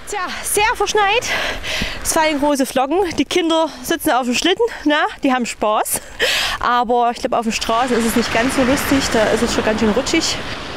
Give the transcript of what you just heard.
Tja, sehr verschneit. Es fallen große Flocken. Die Kinder sitzen auf dem Schlitten, na, die haben Spaß. Aber ich glaube, auf den Straßen ist es nicht ganz so lustig. Da ist es schon ganz schön rutschig.